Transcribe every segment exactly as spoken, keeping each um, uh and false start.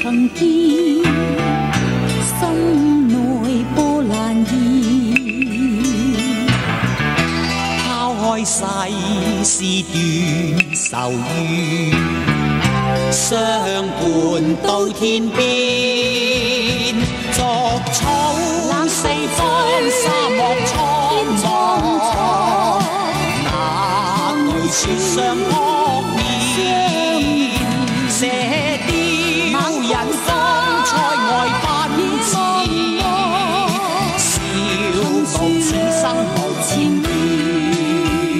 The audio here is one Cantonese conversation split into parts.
曾見，心內波瀾現。拋開世事斷愁怨，相伴到天邊。逐草冷四方，沙漠蒼茫，哪懼雪上惡面？射雕人生塞外奔馳，笑傲此生無纏綿。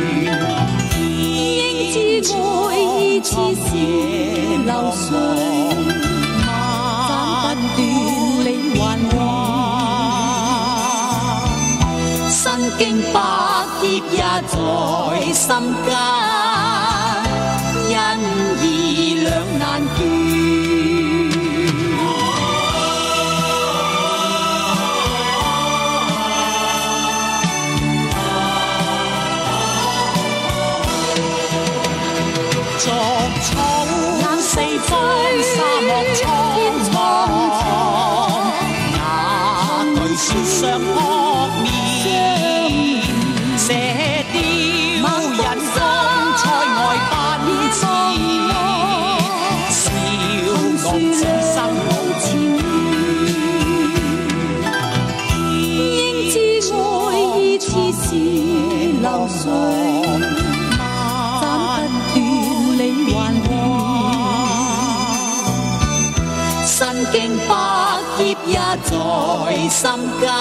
應知愛意似是流水，斬不斷理還亂。身經百劫也在心間，因義兩難斷。逐草冷四方，沙漠蒼茫，哪懼雪上惡面？射雕人生塞外奔馳，笑傲此生無纏綿。應知愛意似是流水，身經百劫也在心間，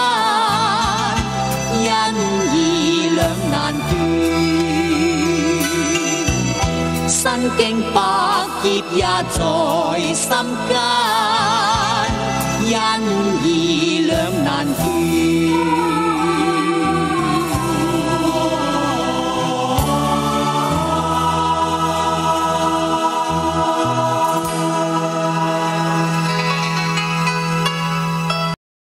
因義兩難斷。身經百劫也在心間，因義兩